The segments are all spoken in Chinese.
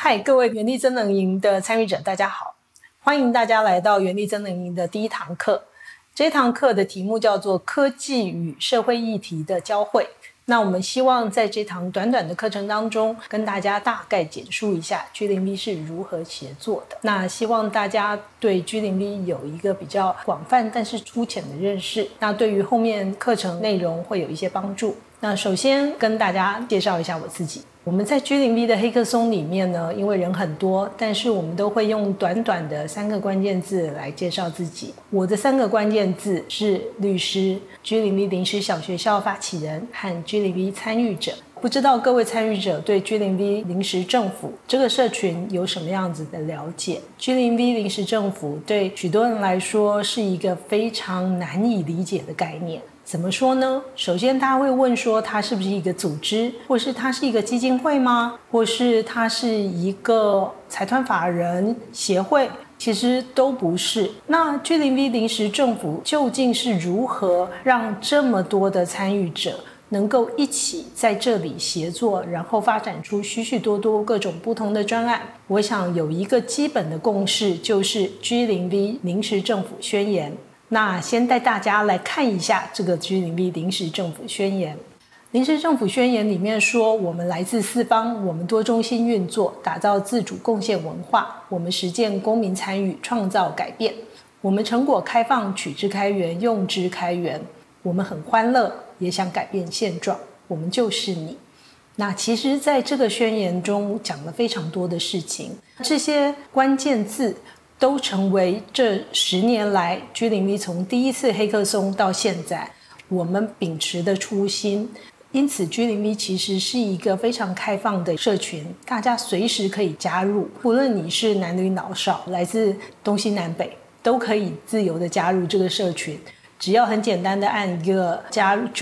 嗨，各位原力真能营的参与者，大家好，欢迎大家来到原力真能营的第一堂课。这堂课的题目叫做科技与社会议题的交汇。那我们希望在这堂短短的课程当中，跟大家大概简述一下 G0V 是如何协作的。那希望大家对 G0V 有一个比较广泛但是粗浅的认识，那对于后面课程内容会有一些帮助。那首先跟大家介绍一下我自己。我们在 G0V 的黑客松里面呢，因为人很多，但是我们都会用短短的3个关键字来介绍自己。我的3个关键字是律师、G0V 临时小学校发起人和 G0V 参与者。不知道各位参与者对 G0V 临时政府这个社群有什么样子的了解？ G0V 临时政府对许多人来说是一个非常难以理解的概念。怎么说呢？首先大家会问说，它是不是一个组织，或是它是一个基金会吗？或是它是一个财团法人协会？其实都不是。那 G0V 临时政府究竟是如何让这么多的参与者能够一起在这里协作，然后发展出许许多多各种不同的专案？我想有一个基本的共识，就是 G0V 临时政府宣言。那先带大家来看一下这个 G0V 临时政府宣言。临时政府宣言里面说，我们来自四方，我们多中心运作，打造自主贡献文化，我们实践公民参与，创造改变，我们成果开放，取之开源，用之开源，我们很欢乐，也想改变现状，我们就是你。那其实在这个宣言中讲了非常多的事情，这些关键字都成为这10年来 G0V 从第一次黑客松到现在我们秉持的初心。因此 G0V 其实是一个非常开放的社群，大家随时可以加入，不论你是男女老少，来自东西南北，都可以自由的加入这个社群。只要很简单的按一个加入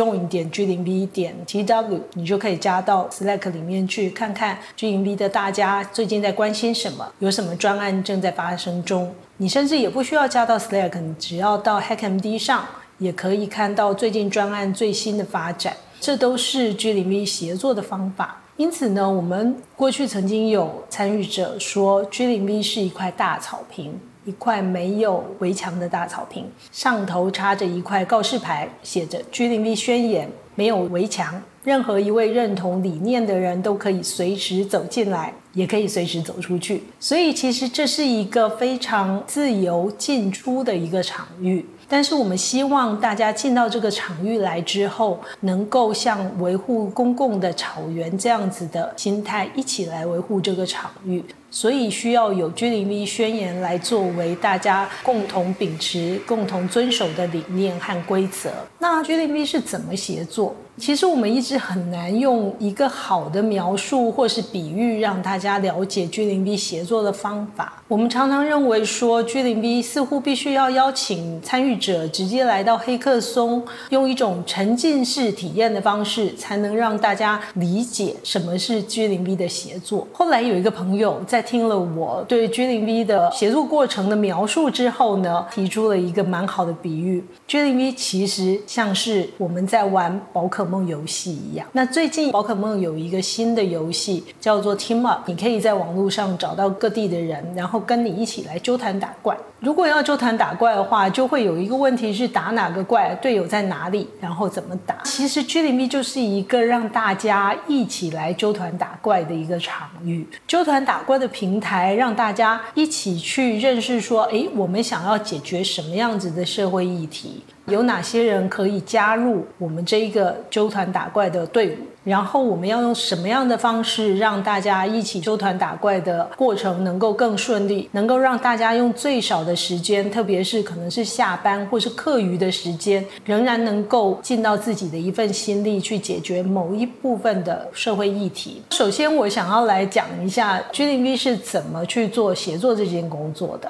join.G0V.tw， 你就可以加到 Slack 里面去，看看 G0V 的大家最近在关心什么，有什么专案正在发生中。你甚至也不需要加到 Slack， 你只要到 HackMD 上也可以看到最近专案最新的发展，这都是 G0V 协作的方法。因此呢，我们过去曾经有参与者说 G0V 是一块大草坪，一块没有围墙的大草坪，上头插着一块告示牌，写着 G0V 宣言，没有围墙，任何一位认同理念的人都可以随时走进来，也可以随时走出去。所以其实这是一个非常自由进出的一个场域，但是我们希望大家进到这个场域来之后，能够像维护公共的草原这样子的心态，一起来维护这个场域。所以需要有 G0V 宣言来作为大家共同秉持、共同遵守的理念和规则。那 G0V 是怎么协作？其实我们一直很难用一个好的描述或是比喻让大家了解 G0V 协作的方法。我们常常认为说 G0V 似乎必须要邀请参与者直接来到黑客松，用一种沉浸式体验的方式，才能让大家理解什么是 G0V 的协作。后来有一个朋友在听了我对 G0V 的协作过程的描述之后呢，提出了一个蛮好的比喻。G0V 其实像是我们在玩宝可梦游戏一样。那最近宝可梦有一个新的游戏叫做 Team Up， 你可以在网络上找到各地的人，然后跟你一起来揪团打怪。如果要揪团打怪的话，就会有一个问题是打哪个怪，队友在哪里，然后怎么打。其实 G0V 就是一个让大家一起来揪团打怪的一个场域，揪团打怪的平台，让大家一起去认识说，我们想要解决什么样子的社会议题，有哪些人可以加入我们这一个揪团打怪的队伍，然后我们要用什么样的方式让大家一起揪团打怪的过程能够更顺利，能够让大家用最少的时间，特别是可能是下班或是课余的时间，仍然能够尽到自己的一份心力去解决某一部分的社会议题。首先我想要来讲一下 G0V 是怎么去做协作这件工作的。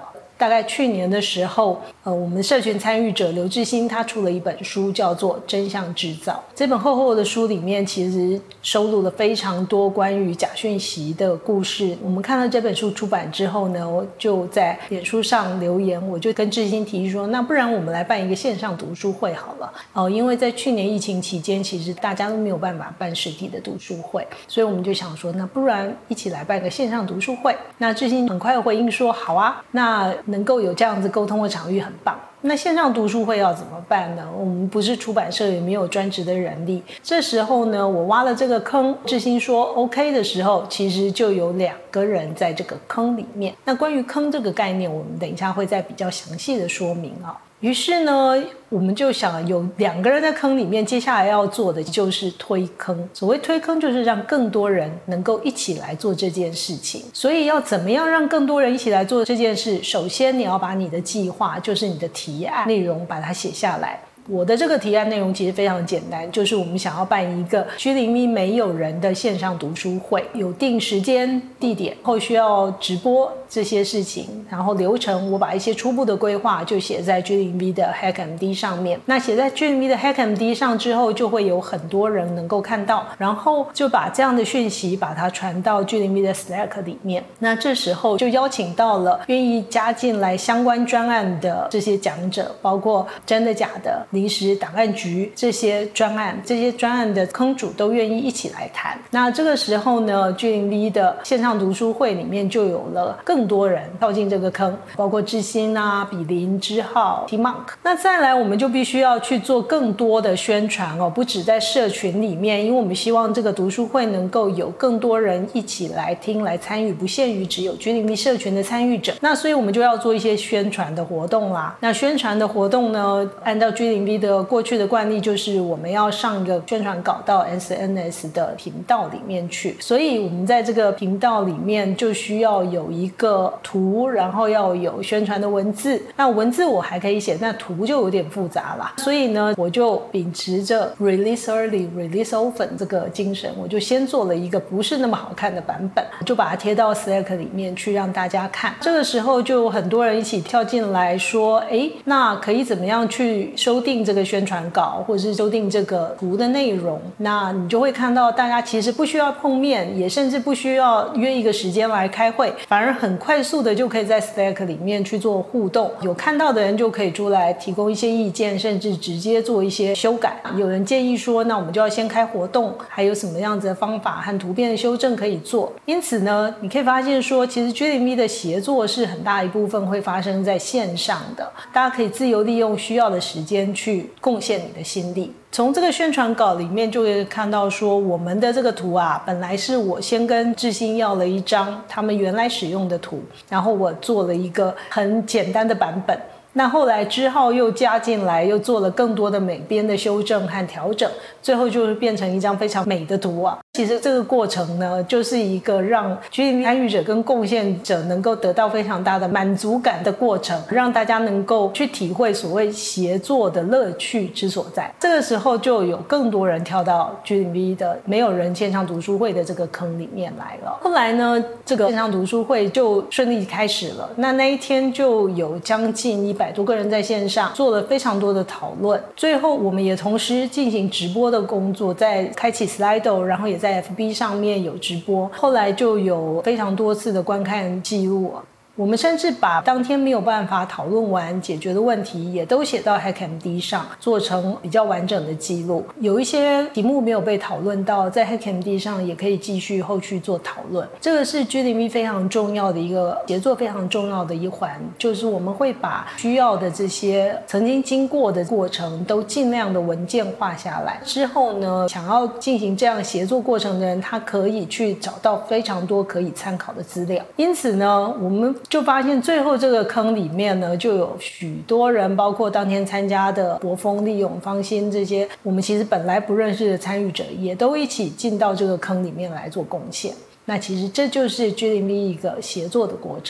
大概去年的时候，我们社群参与者刘志兴他出了一本书，叫做《真相制造》。这本厚厚的书里面，其实收录了非常多关于假讯息的故事。我们看到这本书出版之后呢，我就在脸书上留言，我就跟志兴提议说，那不然我们来办一个线上读书会好了。因为在去年疫情期间，其实大家都没有办法办实体的读书会，所以我们就想说，那不然一起来办个线上读书会。那志兴很快回应说，好啊，那能够有这样子沟通的场域很棒。那线上读书会要怎么办呢？我们不是出版社，也没有专职的人力。这时候呢，我挖了这个坑，志兴说 OK 的时候，其实就有2个人在这个坑里面。那关于坑这个概念，我们等一下会再比较详细的说明啊。于是呢，我们就想有2个人在坑里面，接下来要做的就是推坑。所谓推坑，就是让更多人能够一起来做这件事情。所以要怎么样让更多人一起来做这件事？首先你要把你的计划，就是你的提案内容，把它写下来。我的这个提案内容其实非常简单，就是我们想要办一个G0V没有人的线上读书会，有定时间地点，后需要直播这些事情，然后流程我把一些初步的规划就写在G0V的 HackMD 上面。那写在G0V的 HackMD 上之后，就会有很多人能够看到，然后就把这样的讯息把它传到G0V的 Slack 里面。那这时候就邀请到了愿意加进来相关专案的这些讲者，包括真的假的、临时档案局这些专案的坑主都愿意一起来谈。那这个时候呢， G0V 的线上读书会里面就有了更多人跳进这个坑，包括志兴啊、比林、之浩、T-Monk。 那再来我们就必须要去做更多的宣传不只在社群里面，因为我们希望这个读书会能够有更多人一起来听来参与，不限于只有 G0V 社群的参与者。那所以我们就要做一些宣传的活动啦。那宣传的活动呢，按照 G0V 的过去的惯例，就是我们要上一个宣传稿到 SNS 的频道里面去，所以我们在这个频道里面就需要有一个图，然后要有宣传的文字。那文字我还可以写，那图就有点复杂啦。所以呢，我就秉持着 Release Early, Release Often 这个精神，我就先做了一个不是那么好看的版本，就把它贴到 Slack 里面去让大家看。这个时候就很多人一起跳进来说，那可以怎么样去修订这个宣传稿，或者是修订这个图的内容。那你就会看到大家其实不需要碰面，也甚至不需要约一个时间来开会，反而很快速的就可以在 Slack 里面去做互动。有看到的人就可以出来提供一些意见，甚至直接做一些修改。有人建议说，那我们就要先开活动，还有什么样子的方法和图片的修正可以做。因此呢，你可以发现说，其实 G0V 的协作是很大一部分会发生在线上的，大家可以自由利用需要的时间去贡献你的心力。从这个宣传稿里面就会看到说，我们的这个图本来是我先跟志兴要了一张他们原来使用的图，然后我做了一个很简单的版本。那后来之浩又加进来，又做了更多的美编的修正和调整，最后就是变成一张非常美的图其实这个过程呢，就是一个让 G0V 参与者跟贡献者能够得到非常大的满足感的过程，让大家能够去体会所谓协作的乐趣之所在。这个时候就有更多人跳到 G0V 的没有人线上读书会的这个坑里面来了。后来呢，这个线上读书会就顺利开始了。那一天就有将近100多个人在线上做了非常多的讨论。最后我们也同时进行直播的工作，在开启 Slido， 然后也在 FB 上面有直播，后来就有非常多次的观看记录。我们甚至把当天没有办法讨论完解决的问题也都写到 HackMD 上，做成比较完整的记录。有一些题目没有被讨论到，在 HackMD 上也可以继续后续做讨论。这个是 G0V 非常重要的一个协作，非常重要的一环，就是我们会把需要的这些曾经经过的过程都尽量的文件化下来。之后呢，想要进行这样协作过程的人，他可以去找到非常多可以参考的资料。因此呢，我们就发现最后这个坑里面呢，就有许多人，包括当天参加的博峰、利勇、方心这些我们其实本来不认识的参与者，也都一起进到这个坑里面来做贡献。那其实这就是 G0V 一个协作的过程。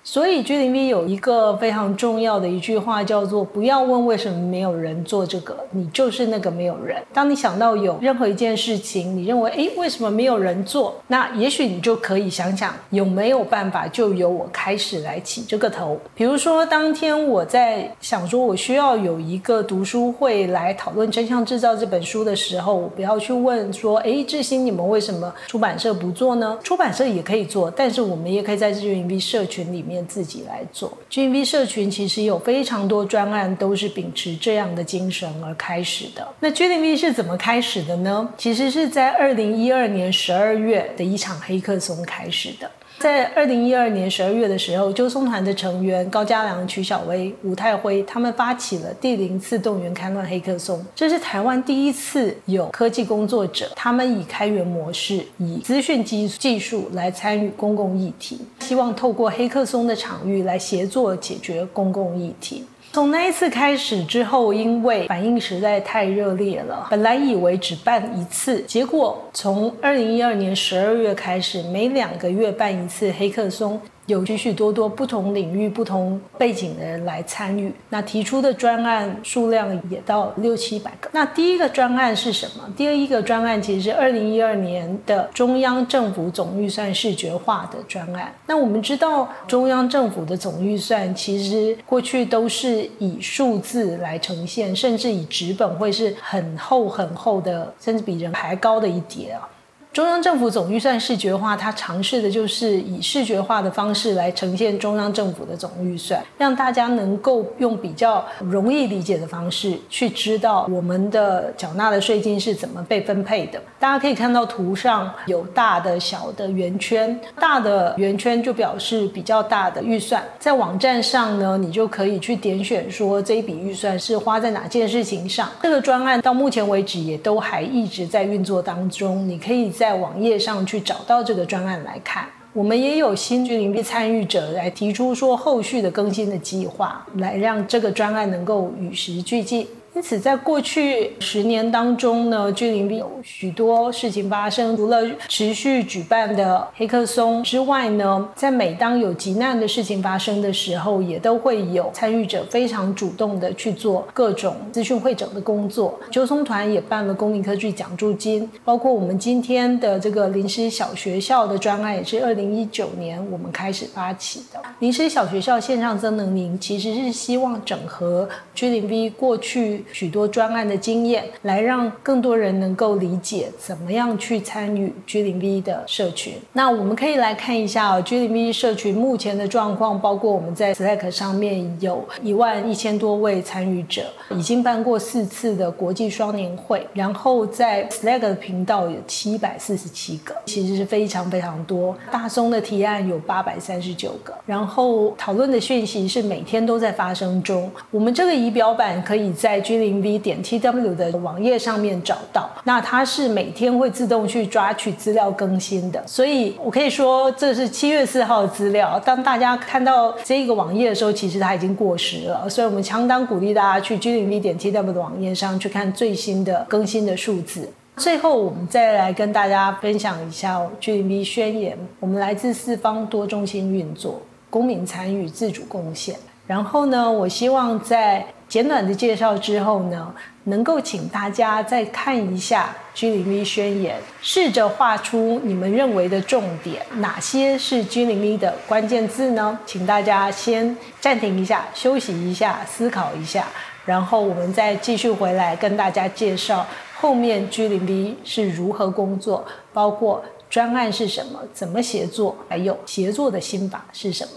所以 G0V 有一个非常重要的一句话叫做不要问为什么没有人做这个，你就是那个没有人。当你想到有任何一件事情你认为为什么没有人做，那也许你就可以想想有没有办法就由我开始来起这个头。比如说当天我在想说我需要有一个读书会来讨论《真相制造》这本书的时候，我不要去问说志兴你们为什么出版社不做呢？出版社也可以做，但是我们也可以在 G0V 社群里面自己来做。 G0V 社群其实有非常多专案都是秉持这样的精神而开始的。那 G0V 是怎么开始的呢？其实是在2012年12月的一场黑客松开始的。在2012年12月的时候，纠松团的成员高嘉良、曲小薇、吴太辉他们发起了第0次动员戡乱黑客松，这是台湾第一次有科技工作者他们以开源模式，以资讯技术来参与公共议题，希望透过黑客松的场域来协作解决公共议题。从那一次开始之后，因为反应实在太热烈了，本来以为只办一次，结果从2012年12月开始，每2个月办一次黑客松，有许许多多不同领域不同背景的人来参与，那提出的专案数量也到600-700个。那第一个专案是什么？第一个专案其实是2012年的中央政府总预算视觉化的专案。那我们知道中央政府的总预算其实过去都是以数字来呈现，甚至以纸本会是很厚很厚的，甚至比人还高的一叠啊。中央政府总预算视觉化，它尝试的就是以视觉化的方式来呈现中央政府的总预算，让大家能够用比较容易理解的方式去知道我们的缴纳的税金是怎么被分配的。大家可以看到图上有大的小的圆圈，大的圆圈就表示比较大的预算，在网站上呢，你就可以去点选说这一笔预算是花在哪件事情上。这个专案到目前为止也都还一直在运作当中，你可以在网页上去找到这个专案来看。我们也有新G0V参与者来提出说后续的更新的计划，来让这个专案能够与时俱进。因此在过去10年当中呢，G0V有许多事情发生，除了持续举办的黑客松之外呢，在每当有急难的事情发生的时候，也都会有参与者非常主动的去做各种资讯汇整的工作。纠松团也办了公民科技奖助金，包括我们今天的这个临时小学校的专案也是2019年我们开始发起的。临时小学校线上增能营其实是希望整合 G0V 过去许多专案的经验，来让更多人能够理解怎么样去参与 G0V 的社群。那我们可以来看一下G0V 社群目前的状况，包括我们在 Slack 上面有11000多位参与者，已经办过4次的国际双年会，然后在 Slack 的频道有747个，其实是非常非常多。大松的提案有839个，然后讨论的讯息是每天都在发生中。我们这个仪表板可以在 G0V.tw 的网页上面找到，那它是每天会自动去抓取资料更新的，所以我可以说这是7月4号的资料，当大家看到这个网页的时候，其实它已经过时了，所以我们相当鼓励大家去 G0V.tw 的网页上去看最新的更新的数字。最后我们再来跟大家分享一下G0V宣言，我们来自4方多中心运作，公民参与，自主贡献。然后呢，我希望在简短的介绍之后呢，能够请大家再看一下 G0V 宣言，试着画出你们认为的重点，哪些是 G0V 的关键字呢？请大家先暂停一下，休息一下，思考一下，然后我们再继续回来跟大家介绍后面 G0V 是如何工作，包括专案是什么，怎么协作，还有协作的心法是什么。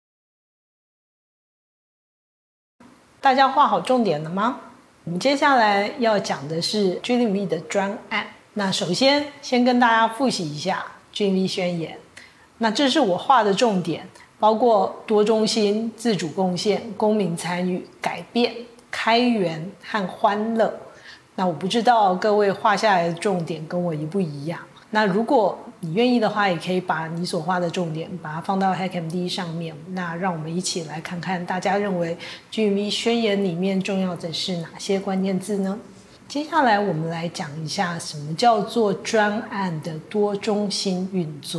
大家画好重点了吗？我们接下来要讲的是 G0V 的专案。那首先跟大家复习一下 G0V 宣言。那这是我画的重点，包括多中心、自主贡献、公民参与、改变、开源和欢乐。那我不知道各位画下来的重点跟我一不一样。那如果你愿意的话，也可以把你所画的重点把它放到 HackMD 上面，那让我们一起来看看大家认为 G0V 宣言里面重要的是哪些关键字呢？接下来我们来讲一下什么叫做专案的多中心运作。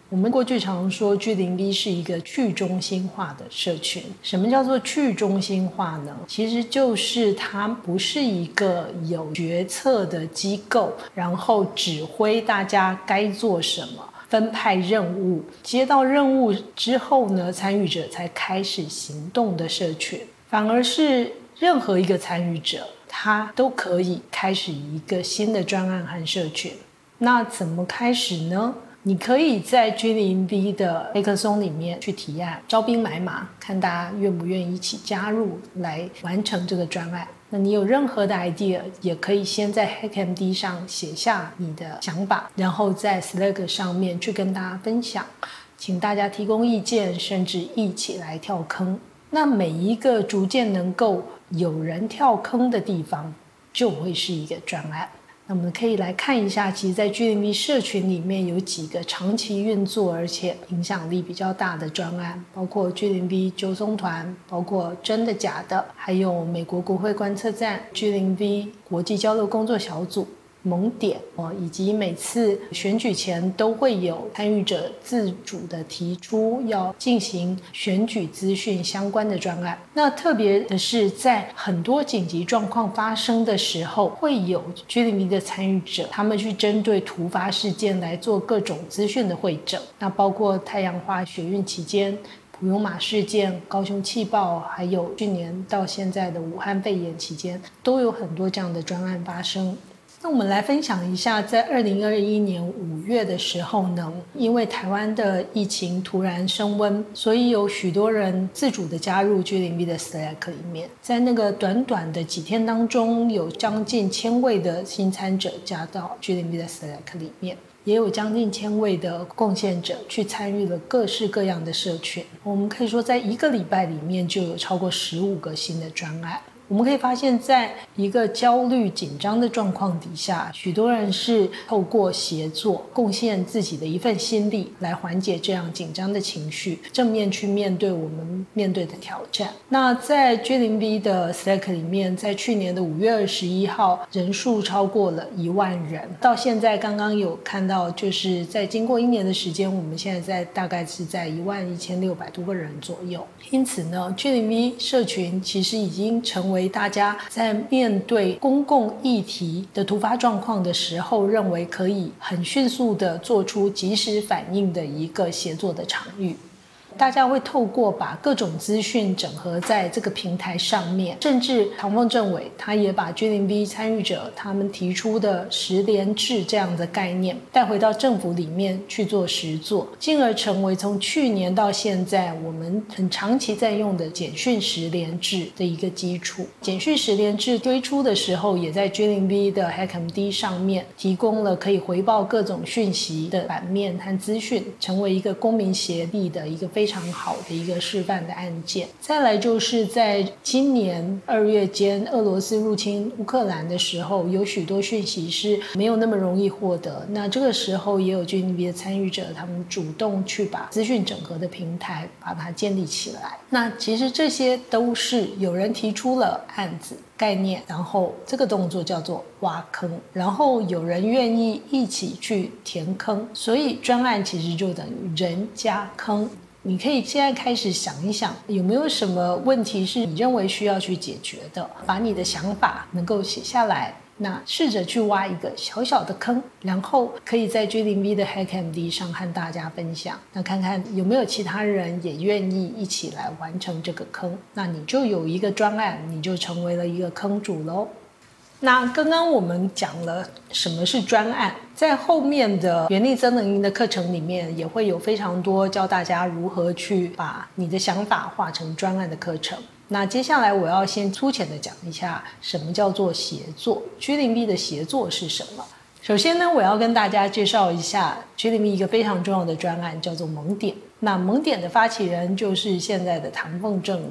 我们过去常说G0V是一个去中心化的社群。什么叫做去中心化呢？其实就是它不是一个有决策的机构，然后指挥大家该做什么，分派任务，接到任务之后呢，参与者才开始行动的社群，反而是任何一个参与者他都可以开始一个新的专案和社群。那怎么开始呢？你可以在 G0V 的 Hackathon 里面去提案，招兵买马，看大家愿不愿意一起加入来完成这个专案。那你有任何的 idea 也可以先在 HackMD 上写下你的想法，然后在 Slack 上面去跟大家分享，请大家提供意见，甚至一起来跳坑。那每一个逐渐能够有人跳坑的地方就会是一个专案。那我们可以来看一下，其实在 G0V 社群里面有几个长期运作而且影响力比较大的专案，包括 G0V 揪松团，包括真的假的，还有美国国会观测站、G0V 国际交流工作小组、萌点以及每次选举前都会有参与者自主的提出要进行选举资讯相关的专案。那特别的是，在很多紧急状况发生的时候，会有 G0V 的参与者，他们去针对突发事件来做各种资讯的汇整。那包括太阳花学运期间、普悠玛事件、高雄气爆，还有去年到现在的武汉肺炎期间，都有很多这样的专案发生。那我们来分享一下，在2021年5月的时候呢，因为台湾的疫情突然升温，所以有许多人自主的加入 G0V 的 Slack 里面。在那个短短的几天当中，有将近1000位的新参者加到 G0V 的 Slack 里面，也有将近1000位的贡献者去参与了各式各样的社群。我们可以说，在一个礼拜里面就有超过15个新的专案。我们可以发现，在一个焦虑紧张的状况底下，许多人是透过协作贡献自己的一份心力来缓解这样紧张的情绪，正面去面对我们面对的挑战。那在 G0V 的 Slack 里面，在去年的5月21号人数超过了1万人，到现在刚刚有看到，就是在经过1年的时间，我们现在大概是在11600多个人左右。因此呢， G0V 社群其实已经成为大家在面对公共议题的突发状况的时候，认为可以很迅速的做出及时反应的一个协作的场域。大家会透过把各种资讯整合在这个平台上面，甚至唐凤政委他也把 G0V 参与者他们提出的10连制这样的概念带回到政府里面去做实作，进而成为从去年到现在我们很长期在用的简讯10连制的一个基础。简讯10连制推出的时候，也在 G0V 的 HackMD 上面提供了可以回报各种讯息的版面和资讯，成为一个公民协力的一个非常好的一个示范的案件。再来就是在今年2月间俄罗斯入侵乌克兰的时候，有许多讯息是没有那么容易获得，那这个时候也有 G0V 的参与者，他们主动去把资讯整合的平台把它建立起来。那其实这些都是有人提出了案子概念，然后这个动作叫做挖坑，然后有人愿意一起去填坑，所以专案其实就等于人加坑。你可以现在开始想一想，有没有什么问题是你认为需要去解决的，把你的想法能够写下来，那试着去挖一个小小的坑，然后可以在 G0V 的 HackMD 上和大家分享，那看看有没有其他人也愿意一起来完成这个坑，那你就有一个专案，你就成为了一个坑主咯。那刚刚我们讲了什么是专案，在后面的原力增能营的课程里面也会有非常多教大家如何去把你的想法化成专案的课程。那接下来我要先粗浅的讲一下什么叫做协作， G0V 的协作是什么。首先呢，我要跟大家介绍一下 G0V 一个非常重要的专案，叫做萌点。那萌点的发起人就是现在的唐凤政委，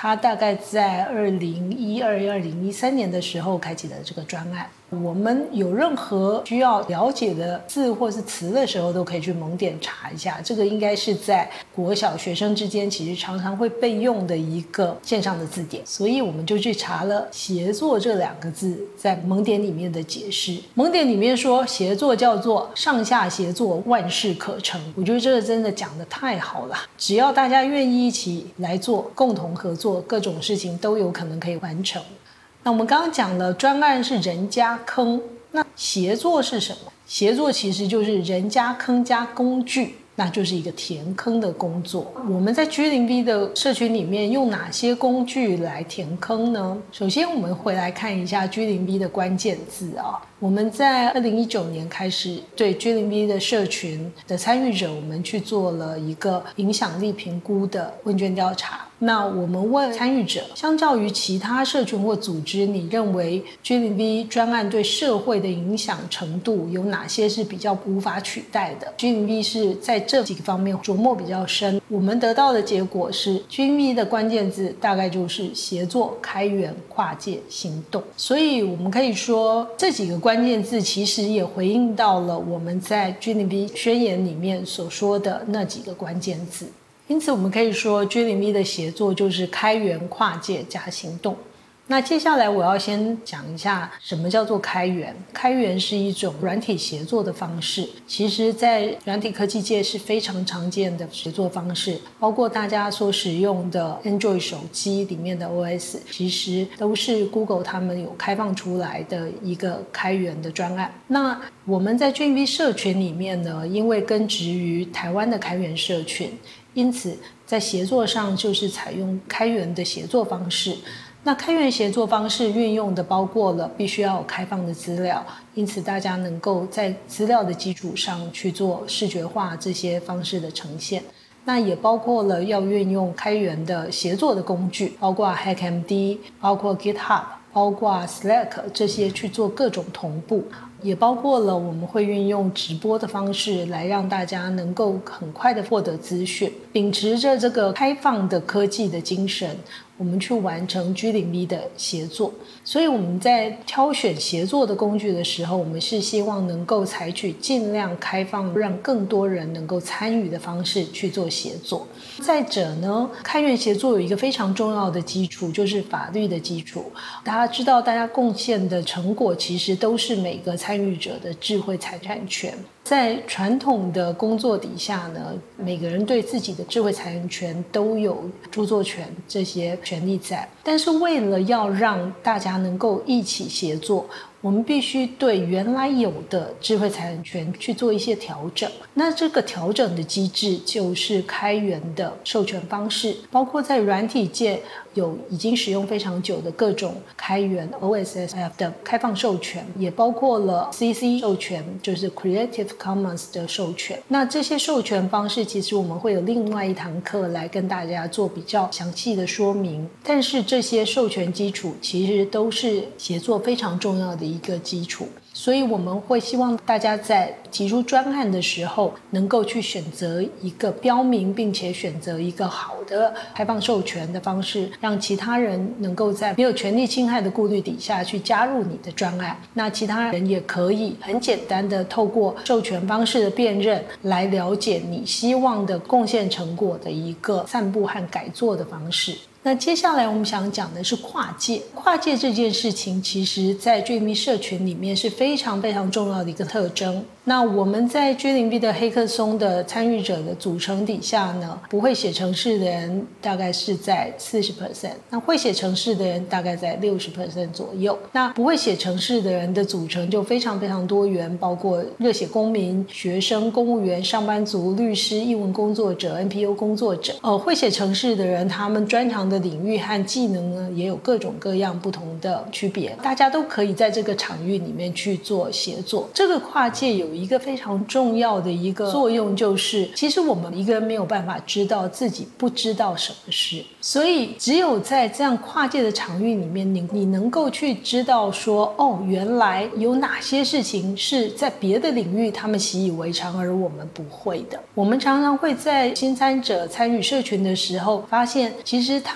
他大概在2012、2013年的时候开启的这个专案。我们有任何需要了解的字或是词的时候，都可以去蒙点查一下。这个应该是在国小学生之间其实常常会被用的一个线上的字典，所以我们就去查了协作这2个字在蒙点里面的解释。蒙点里面说协作叫做上下协作，万事可成。我觉得这个真的讲得太好了，只要大家愿意一起来做，共同合作，各种事情都有可能可以完成。那我们刚刚讲了专案是人加坑，那协作是什么？协作其实就是人加坑加工具，那就是一个填坑的工作。我们在 G0V 的社群里面用哪些工具来填坑呢？首先我们回来看一下 G0V 的关键字啊。我们在2019年开始对 G0V 的社群的参与者，我们去做了一个影响力评估的问卷调查。那我们问参与者，相较于其他社群或组织，你认为 G0V 专案对社会的影响程度有哪些是比较无法取代的？ G0V 是在这几个方面琢磨比较深。我们得到的结果是 G0V 的关键字大概就是协作、开源、跨界、行动。所以我们可以说这几个关键字其实也回应到了我们在 G0V 宣言里面所说的那几个关键字。因此我们可以说 G0V 的协作就是开源、跨界加行动。那接下来我要先讲一下什么叫做开源。开源是一种软体协作的方式，其实在软体科技界是非常常见的协作方式，包括大家所使用的 Android 手机里面的 OS 其实都是 Google 他们有开放出来的一个开源的专案。那我们在 G0V 社群里面呢，因为根植于台湾的开源社群，因此在协作上就是采用开源的协作方式。那开源协作方式运用的包括了必须要有开放的资料，因此大家能够在资料的基础上去做视觉化这些方式的呈现。那也包括了要运用开源的协作的工具，包括 HackMD， 包括 GitHub， 包括 Slack 这些去做各种同步。也包括了我们会运用直播的方式来让大家能够很快的获得资讯，秉持着这个开放的科技的精神，我们去完成 G0V 的协作。所以我们在挑选协作的工具的时候，我们是希望能够采取尽量开放，让更多人能够参与的方式去做协作。再者呢，开源协作有一个非常重要的基础，就是法律的基础。大家知道，大家贡献的成果其实都是每个参与者的智慧财产权。在传统的工作底下呢，每个人对自己的智慧财产权都有著作权这些权利在，但是为了要让大家能够一起协作，我们必须对原来有的智慧财产权去做一些调整。那这个调整的机制就是开源的授权方式，包括在软体界有已经使用非常久的各种开源 OSSF 的开放授权，也包括了 CC 授权，就是 Creative Commons 的授权。那这些授权方式其实我们会有另外一堂课来跟大家做比较详细的说明，但是这些授权基础其实都是协作非常重要的一个基础。所以我们会希望大家在提出专案的时候能够去选择一个标明并且选择一个好的开放授权的方式，让其他人能够在没有权利侵害的顾虑底下去加入你的专案。那其他人也可以很简单的透过授权方式的辨认来了解你希望的贡献成果的一个散布和改作的方式。那接下来我们想讲的是跨界。跨界这件事情其实在 G0V 社群里面是非常非常重要的一个特征。那我们在 G0V 的黑客松的参与者的组成底下呢，不会写程式的人大概是在 40%， 那会写程式的人大概在 60% 左右。那不会写程式的人的组成就非常非常多元，包括热血公民、学生、公务员、上班族、律师、艺文工作者、NPO 工作者。会写程式的人，他们专长的领域和技能呢，也有各种各样不同的区别，大家都可以在这个场域里面去做协作。这个跨界有一个非常重要的一个作用，就是其实我们一个人没有办法知道自己不知道什么事，所以只有在这样跨界的场域里面，你能够去知道说，原来有哪些事情是在别的领域他们习以为常而我们不会的。我们常常会在新参者参与社群的时候发现，其实他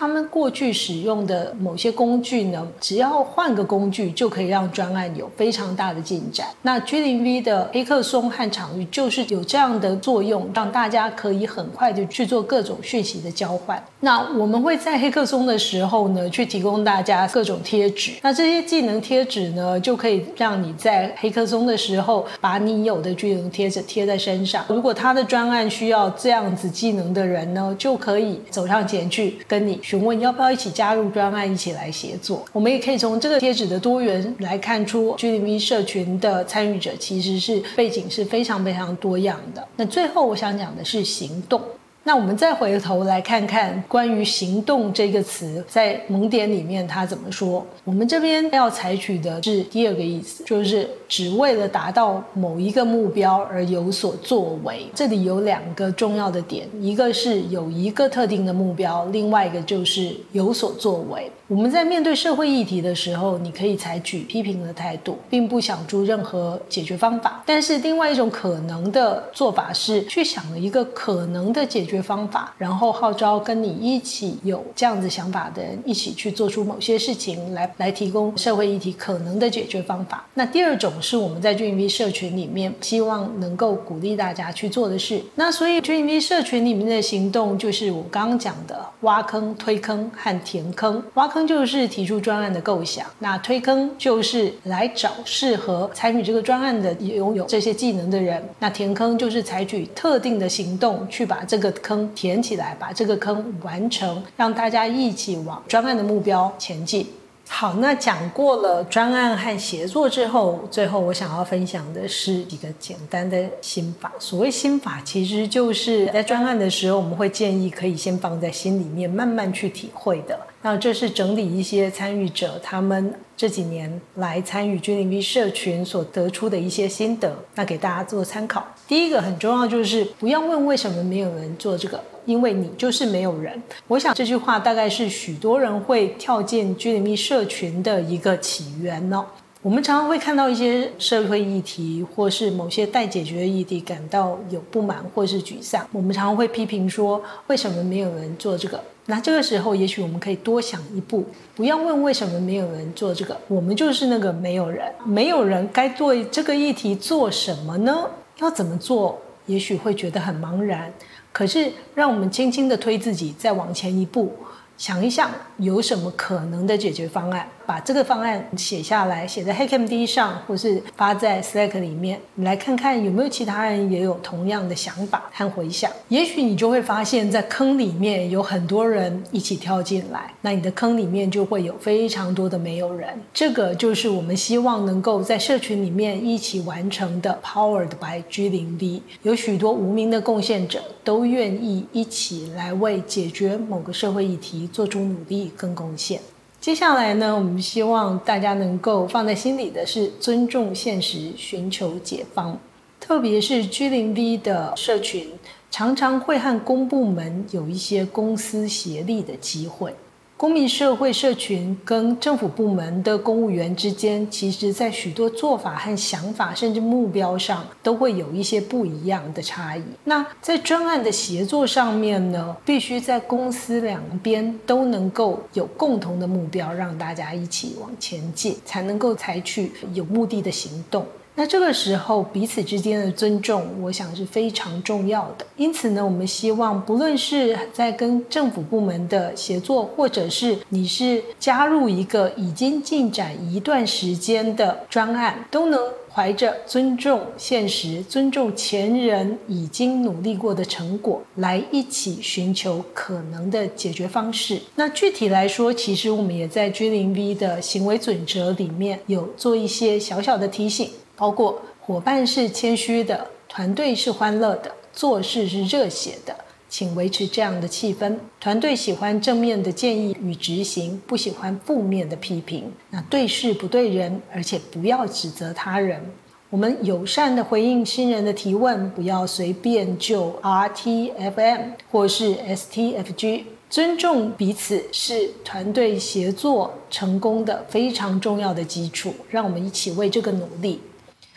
他们过去使用的某些工具呢，只要换个工具就可以让专案有非常大的进展。那 G0V 的黑客松和场域就是有这样的作用，让大家可以很快的去做各种讯息的交换。那我们会在黑客松的时候呢，去提供大家各种贴纸。那这些技能贴纸呢，就可以让你在黑客松的时候把你有的技能贴纸贴在身上。如果他的专案需要这样子技能的人呢，就可以走上前去跟你询问要不要一起加入专案，一起来协作。我们也可以从这个贴纸的多元来看出 G0V 社群的参与者其实是背景是非常非常多样的。那最后我想讲的是行动。那我们再回头来看看关于行动这个词在蒙点里面它怎么说。我们这边要采取的是第二个意思，就是只为了达到某一个目标而有所作为。这里有两个重要的点，一个是有一个特定的目标，另外一个就是有所作为。我们在面对社会议题的时候，你可以采取批评的态度，并不想出任何解决方法。但是另外一种可能的做法是去想了一个可能的解决方法，然后号召跟你一起有这样子想法的人一起去做出某些事情来提供社会议题可能的解决方法。那第二种是我们在 G0V 社群里面希望能够鼓励大家去做的事。那所以 G0V 社群里面的行动就是我刚刚讲的挖坑、推坑和填坑。挖坑就是提出专案的构想，那推坑就是来找适合参与这个专案的拥有这些技能的人，那填坑就是采取特定的行动去把这个坑填起来，把这个坑完成，让大家一起往专案的目标前进。好，那讲过了专案和协作之后，最后我想要分享的是几个简单的心法。所谓心法，其实就是在专案的时候，我们会建议可以先放在心里面，慢慢去体会的。那这是整理一些参与者他们这几年来参与 G0V 社群所得出的一些心得，那给大家做参考。第一个很重要，就是不要问为什么没有人做这个，因为你就是没有人。我想这句话大概是许多人会跳进 G0V 社群的一个起源哦。我们常常会看到一些社会议题或是某些待解决的议题感到有不满或是沮丧，我们常常会批评说为什么没有人做这个。那这个时候也许我们可以多想一步，不要问为什么没有人做这个，我们就是那个没有人。没有人该对这个议题做什么呢？要怎么做也许会觉得很茫然，可是让我们轻轻的推自己再往前一步，想一想有什么可能的解决方案，把这个方案写下来，写在 HackMD 上，或是发在 Slack 里面，你来看看有没有其他人也有同样的想法和回想。也许你就会发现在坑里面有很多人一起跳进来，那你的坑里面就会有非常多的没有人。这个就是我们希望能够在社群里面一起完成的 Powered by G0V。 有许多无名的贡献者都愿意一起来为解决某个社会议题做出努力跟贡献。接下来呢，我们希望大家能够放在心里的是尊重现实，寻求解放。特别是 G0V 的社群常常会和公部门有一些公私协力的机会。公民社会社群跟政府部门的公务员之间，其实在许多做法和想法甚至目标上都会有一些不一样的差异。那在专案的协作上面呢，必须在公司两边都能够有共同的目标，让大家一起往前进，才能够采取有目的的行动。那这个时候彼此之间的尊重，我想是非常重要的。因此呢，我们希望不论是在跟政府部门的协作，或者是你是加入一个已经进展一段时间的专案，都能怀着尊重现实、尊重前人已经努力过的成果，来一起寻求可能的解决方式。那具体来说，其实我们也在 G0V 的行为准则里面有做一些小小的提醒，包括伙伴是谦虚的，团队是欢乐的，做事是热血的，请维持这样的气氛。团队喜欢正面的建议与执行，不喜欢负面的批评。那对事不对人，而且不要指责他人。我们友善的回应新人的提问，不要随便就 RTFM 或是 STFG。尊重彼此是团队协作成功的非常重要的基础，让我们一起为这个努力。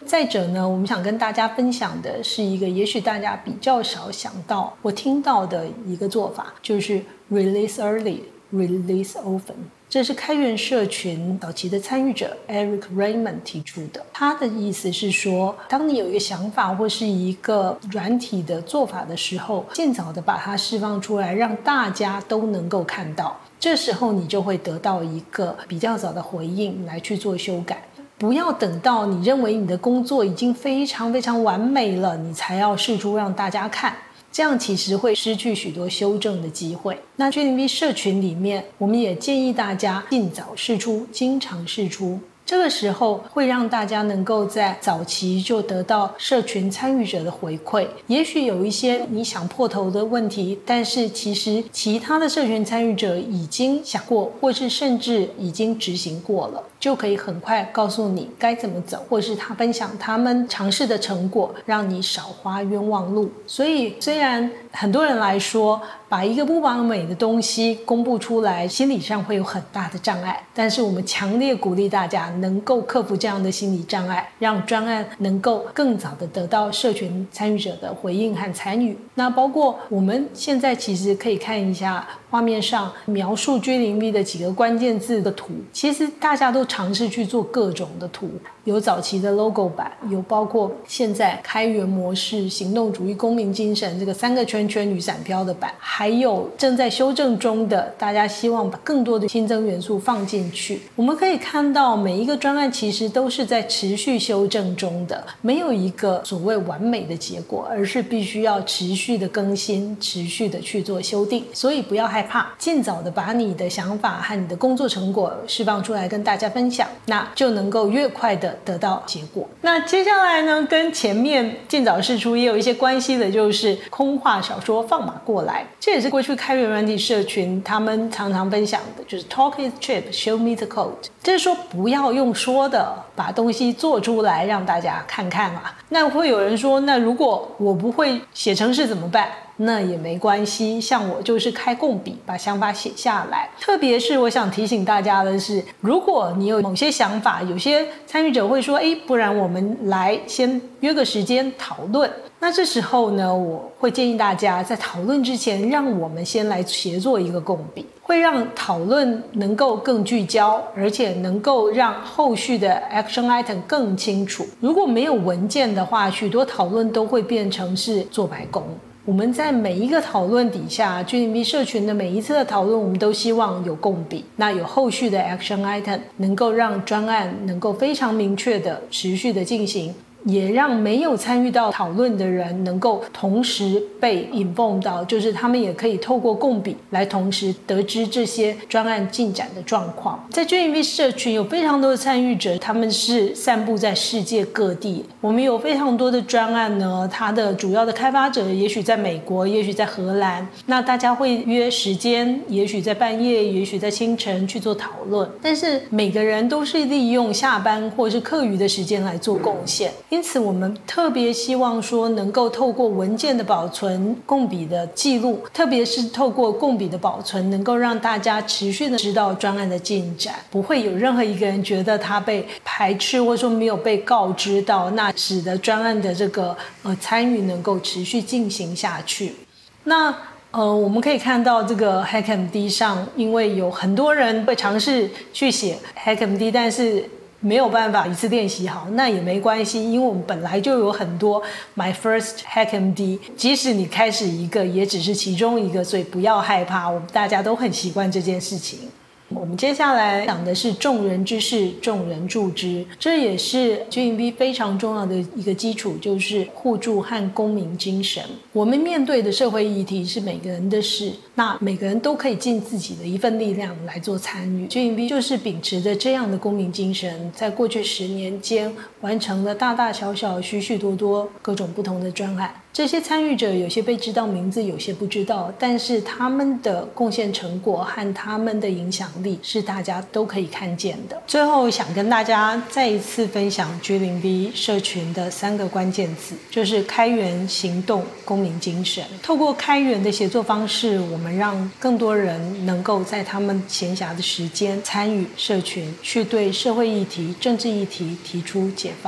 再者呢，我们想跟大家分享的是一个也许大家比较少想到或听到的一个做法，就是 Release Early, Release Often。这是开源社群早期的参与者 Eric Raymond 提出的。他的意思是说，当你有一个想法或是一个软体的做法的时候，尽早的把它释放出来，让大家都能够看到，这时候你就会得到一个比较早的回应来去做修改。不要等到你认为你的工作已经非常非常完美了，你才要释出让大家看，这样其实会失去许多修正的机会。那 J0B 社群里面，我们也建议大家尽早释出，经常释出。这个时候会让大家能够在早期就得到社群参与者的回馈，也许有一些你想破头的问题，但是其实其他的社群参与者已经想过，或是甚至已经执行过了，就可以很快告诉你该怎么走，或是他分享他们尝试的成果，让你少花冤枉路。所以虽然很多人来说把一个不完美的东西公布出来，心理上会有很大的障碍，但是我们强烈鼓励大家能够克服这样的心理障碍，让专案能够更早的得到社群参与者的回应和参与。那包括我们现在其实可以看一下画面上描述 J0B 的几个关键字的图，其实大家都尝试去做各种的图，有早期的 logo 版，有包括现在开源模式、行动主义、公民精神这个3个圈圈与闪飘的版，还有正在修正中的，大家希望把更多的新增元素放进去。我们可以看到每一个专案其实都是在持续修正中的，没有一个所谓完美的结果，而是必须要持续的更新，持续的去做修订。所以不要害怕，尽早的把你的想法和你的工作成果释放出来跟大家分享，那就能够越快的得到结果。那接下来呢，跟前面尽早释出也有一些关系的，就是空话少说，放马过来。这也是过去开源软体社群他们常常分享的，就是 Talk is cheap, show me the code。就是说不要用说的把东西做出来让大家看看啊。那会有人说，那如果我不会写程式怎么办？那也没关系，像我就是开共笔把想法写下来。特别是我想提醒大家的是，如果你有某些想法，有些参与者会说，不然我们来先约个时间讨论。那这时候呢，我会建议大家在讨论之前，让我们先来协作一个共笔，会让讨论能够更聚焦，而且能够让后续的 action item 更清楚。如果没有文件的话，许多讨论都会变成是做白工。我们在每一个讨论底下 J0B 社群的每一次的讨论，我们都希望有共笔，那有后续的 action item 能够让专案能够非常明确的持续的进行，也让没有参与到讨论的人能够同时被inform到，就是他们也可以透过共笔来同时得知这些专案进展的状况。在 J0B 社群有非常多的参与者，他们是散布在世界各地。我们有非常多的专案呢，它的主要的开发者也许在美国，也许在荷兰，那大家会约时间，也许在半夜，也许在清晨去做讨论，但是每个人都是利用下班或是课余的时间来做贡献。因此我们特别希望说能够透过文件的保存、共笔的记录，特别是透过共笔的保存，能够让大家持续的知道专案的进展，不会有任何一个人觉得他被排斥或者说没有被告知到，那使得专案的这个参与能够持续进行下去。那我们可以看到这个 HackMD 上，因为有很多人会尝试去写 HackMD， 但是没有办法一次练习好，那也没关系，因为我们本来就有很多 My First HackMD， 即使你开始一个也只是其中一个，所以不要害怕，我们大家都很习惯这件事情。我们接下来讲的是众人之事，众人助之，这也是 J0B 非常重要的一个基础，就是互助和公民精神。我们面对的社会议题是每个人的事，那每个人都可以尽自己的一份力量来做参与。J0B 就是秉持着这样的公民精神，在过去10年间完成了大大小小许许多多各种不同的专案。这些参与者有些被知道名字，有些不知道，但是他们的贡献成果和他们的影响力是大家都可以看见的。最后想跟大家再一次分享 J0B 社群的3个关键字，就是开源、行动、公民精神。透过开源的协作方式，我们让更多人能够在他们闲暇的时间参与社群，去对社会议题、政治议题提出解方。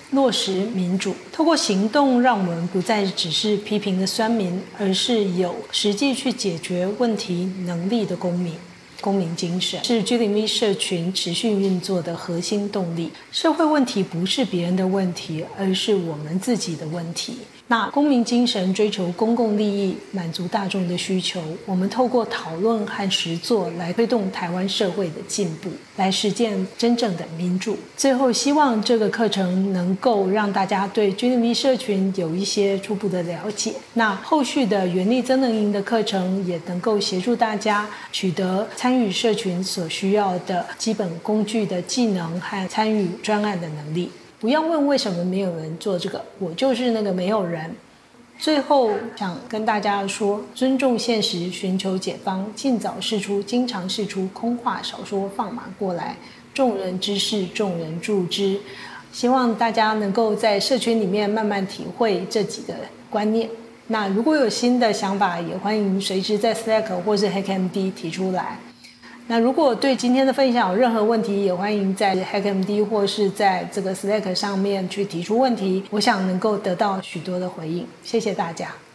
落实民主，透过行动让我们不再只是批评的酸民，而是有实际去解决问题能力的公民。公民精神是 G0V 社群持续运作的核心动力。社会问题不是别人的问题，而是我们自己的问题。那公民精神追求公共利益，满足大众的需求，我们透过讨论和实作来推动台湾社会的进步，来实践真正的民主。最后希望这个课程能够让大家对 G0V 社群有一些初步的了解，那后续的原力增能营的课程也能够协助大家取得参与社群所需要的基本工具的技能和参与专案的能力。不要问为什么没有人做这个，我就是那个没有人。最后想跟大家说，尊重现实，寻求解方，尽早释出，经常释出，空话少说，放马过来，众人之事，众人助之。希望大家能够在社群里面慢慢体会这几个观念。那如果有新的想法，也欢迎随时在 Slack 或是 HackMD 提出来。那如果对今天的分享有任何问题，也欢迎在 HackMD 或是在这个 Slack 上面去提出问题，我想能够得到许多的回应。谢谢大家。